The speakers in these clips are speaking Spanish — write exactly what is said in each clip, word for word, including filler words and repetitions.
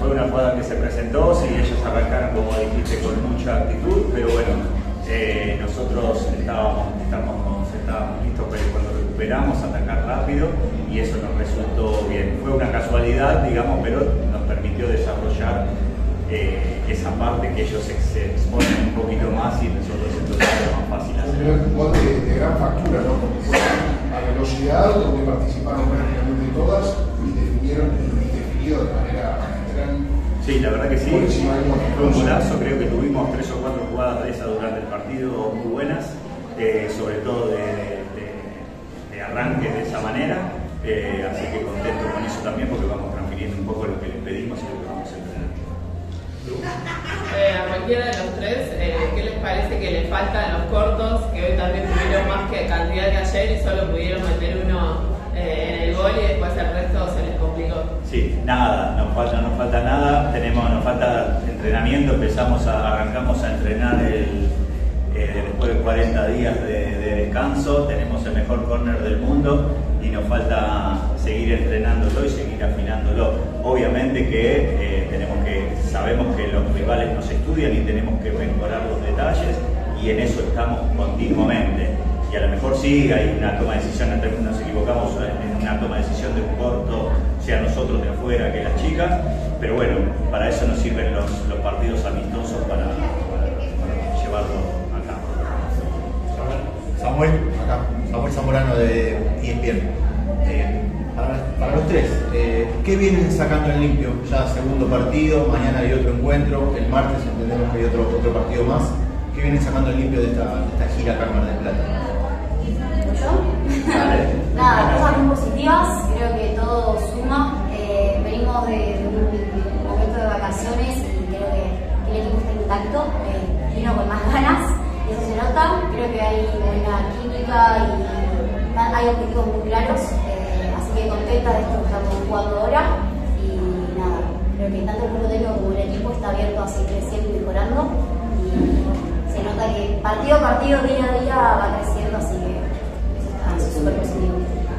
fue una jugada que se presentó, si ellos arrancaron, como dijiste, con mucha actitud, pero bueno, eh, nosotros estábamos, estábamos, estábamos listos pero cuando recuperamos atacar rápido y eso nos resultó bien. Fue una casualidad, digamos, pero nos permitió desarrollar eh, esa parte que ellos se, se exponen un poquito más y nosotros entonces era más fácil hacer. Pero es un gol de, de gran factura, ¿no? Porque fue a velocidad, donde participaron prácticamente todas y definieron y definido de manera gran. Sí, la verdad que sí. Buenísimo, fue un golazo, creo que tuvimos tres o cuatro jugadas de esas durante el partido muy buenas, eh, sobre todo de, de, de arranque de esa manera, eh, así que contento con eso también porque vamos transfiriendo un poco lo que les pedimos y lo que vamos a entrenar. Eh, a cualquiera de los tres, eh, ¿qué les parece que les faltan los cortos? Que hoy también tuvieron más que cantidad que ayer y solo pudieron meter uno eh, en el gol y después el resto se les complicó. Sí, nada, nos falta, nos falta nada, tenemos, nos falta entrenamiento, empezamos a, arrancamos a entrenar el, eh, después de cuarenta días de, de descanso, tenemos el mejor córner del mundo y nos falta seguir entrenándolo y seguir afinándolo. Obviamente que eh, tenemos que, sabemos que los rivales nos estudian y tenemos que mejorar los detalles y en eso estamos continuamente. Y a lo mejor sí hay una toma de decisión, nos equivocamos en una toma de decisión de un corto, sea nosotros de afuera que las chicas, pero bueno, para eso nos sirven los, los partidos amistosos para, para, para llevarlo a cabo. Samuel, acá, Samuel Zamorano de E S P N. Eh, para, para los tres, eh, ¿qué vienen sacando en limpio? Ya segundo partido, mañana hay otro encuentro, el martes entendemos que hay otro, otro partido más. ¿Qué vienen sacando en limpio de esta, de esta gira acá en Mar del Plata? Nada, cosas muy positivas, creo que todo suma. Eh, venimos de, de un momento de vacaciones y creo que, que el equipo está intacto, eh, vino con más ganas y eso se nota. Creo que hay buena química y hay objetivos muy claros, eh, así que contenta de esto que estamos jugando ahora y nada, creo que tanto el cuerpo técnico como el equipo está abierto a seguir creciendo y mejorando y se nota que partido a partido, día a día va creciendo, así que súper positivo.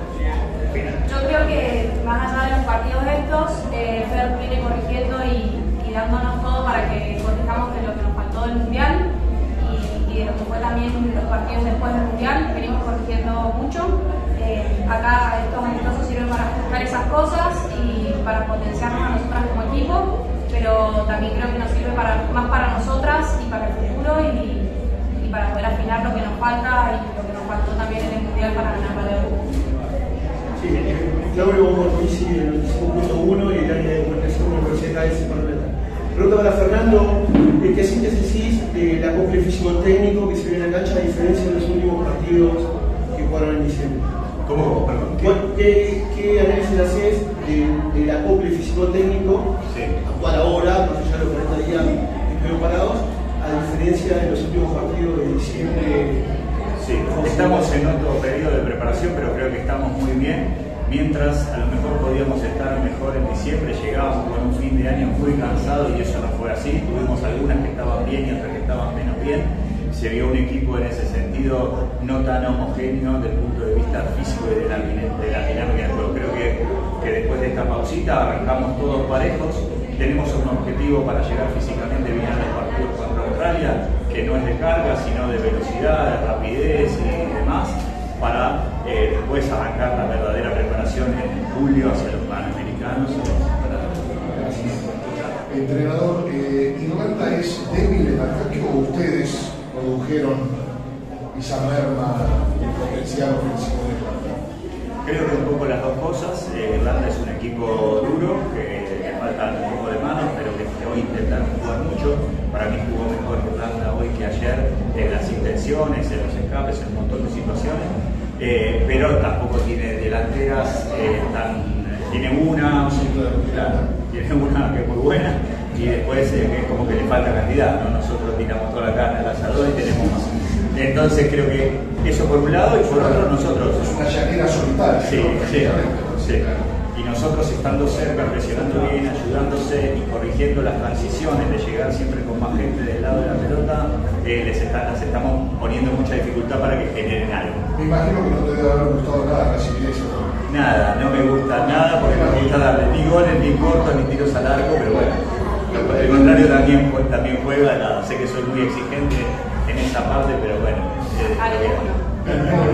Yo creo que más allá de los partidos estos, eh, Fer viene corrigiendo y, y dándonos todo para que corrijamos de lo que nos faltó del Mundial y, y de lo que fue también los partidos después del Mundial. Venimos corrigiendo mucho. Eh, acá estos amistosos sirven para ajustar esas cosas y para potenciarnos a nosotras como equipo, pero también creo que nos sirve para, más para nosotras y para el futuro y, y para poder afinar lo que nos falta y lo que nos faltó también en el Mundial para ganar la Euro. Sí, Claudio Borgisi en el cinco punto uno y el área de comunicación de la Universidad de Ciparreta. Pregunta para Fernando, ¿qué síntesis de la acople físico-técnico que se ve en la cancha a diferencia de los últimos partidos que jugaron en diciembre? ¿Cómo? Perdón. ¿Qué, qué análisis haces de, del acople físico-técnico sí. actual ahora, más allá de los cuarenta días que estuvieron parados, a diferencia de los últimos partidos de diciembre? Sí, estamos en otro periodo de preparación, pero creo que estamos muy bien. Mientras a lo mejor podíamos estar mejor en diciembre, llegábamos con un fin de año muy cansado y eso no fue así. Tuvimos algunas que estaban bien y otras que estaban menos bien. Se vio un equipo en ese sentido no tan homogéneo desde el punto de vista físico y de la, de la dinámica del juego. Creo que, que después de esta pausita arrancamos todos parejos. Tenemos un objetivo para llegar físicamente bien a los partidos contra Australia, que no es de carga, sino de velocidad, de rapidez y demás, para eh, después arrancar la verdadera preparación en julio hacia los Panamericanos. Entrenador, eh, ¿Irlanda es débil en ataque o ustedes produjeron esa merma del potencial ofensivo de Irlanda? Creo que un poco las dos cosas. Eh, Irlanda es un equipo duro, que le falta un poco de manos, pero que hoy intentaron jugar mucho. Para mí jugó mejor Irlanda hoy que ayer en las intenciones, en los escapes, en un montón de situaciones. Eh, pero tampoco tiene delanteras eh, tan... Tiene una, claro, tiene una que es muy buena y después eh, es como que le falta cantidad, ¿no? Nosotros tiramos toda la carne al asador y tenemos más. Entonces creo que eso por un lado y por otro nosotros... Es una llanera solitaria. Sí, ¿no? sí, sí. Y nosotros estando cerca, presionando bien, ayudándose y corrigiendo las transiciones de llegar siempre con más gente del lado de la pelota, eh, les, está, les estamos poniendo mucha dificultad para que generen algo. Me imagino que no te debe haber gustado nada recibir eso. nada, no me gusta nada porque no me gusta darle ni goles, ni cortos, ni tiros al arco, pero bueno, al contrario también, también juega, nada, sé que soy muy exigente en esa parte, pero bueno. Eh,